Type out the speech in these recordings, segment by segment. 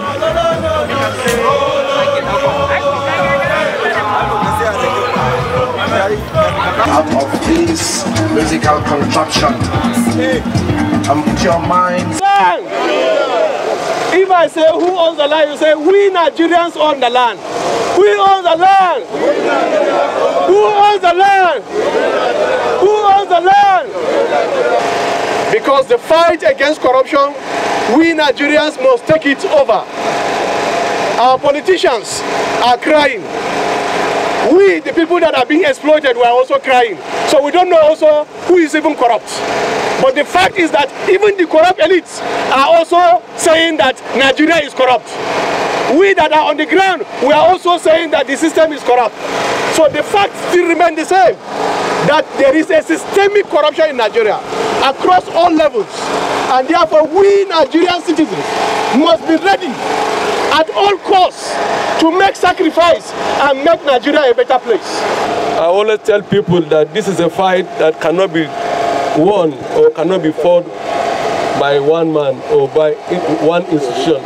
Out of this musical contraption, and put your mind. If I say who owns the land, you say we Nigerians own the land. We own the land. Who owns the land? Who owns the land? Because the fight against corruption, we Nigerians must take it over. Our politicians are crying. We, the people that are being exploited, we are also crying. So we don't know also who is even corrupt. But the fact is that even the corrupt elites are also saying that Nigeria is corrupt. We that are on the ground, we are also saying that the system is corrupt. So the facts still remain the same, that there is a systemic corruption in Nigeria across all levels. And therefore we Nigerian citizens must be ready at all costs to make sacrifice and make Nigeria a better place. I always tell people that this is a fight that cannot be won or cannot be fought by one man or by one institution.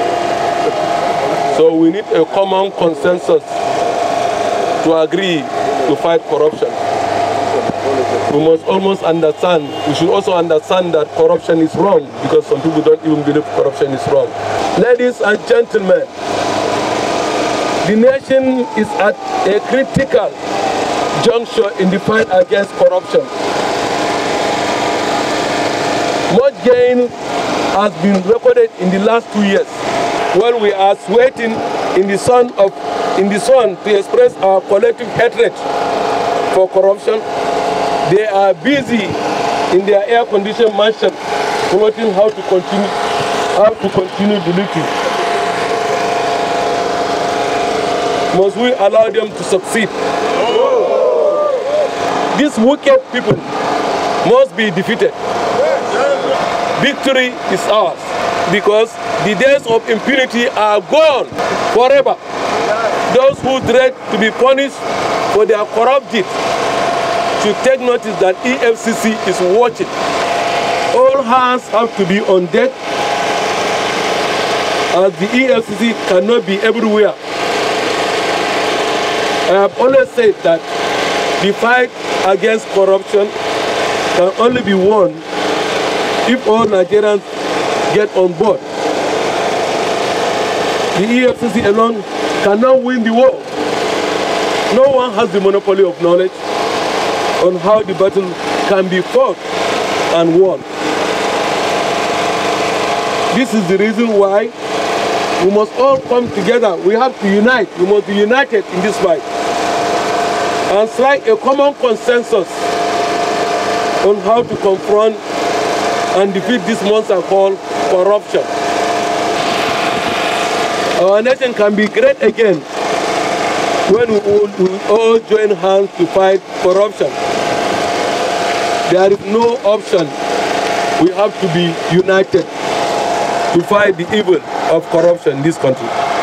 So we need a common consensus to agree to fight corruption. We must almost understand, we should also understand that corruption is wrong, because some people don't even believe corruption is wrong. Ladies and gentlemen, the nation is at a critical juncture in the fight against corruption. Much gain has been recorded in the last 2 years. While we are sweating in the sun to express our collective hatred for corruption, they are busy in their air-conditioned mansion promoting how to continue delinquing. Must we allow them to succeed? These wicked people must be defeated. Victory is ours, because the days of impunity are gone forever. Those who dread to be punished for their corrupt deeds should take notice that EFCC is watching. All hands have to be on deck, as the EFCC cannot be everywhere. I have always said that the fight against corruption can only be won if all Nigerians get on board. The EFCC alone cannot win the war. No one has the monopoly of knowledge on how the battle can be fought and won. This is the reason why we must all come together. We have to unite. We must be united in this fight and strike a common consensus on how to confront and defeat this monster called corruption. Our nation can be great again when we all join hands to fight corruption. There is no option. We have to be united to fight the evil of corruption in this country.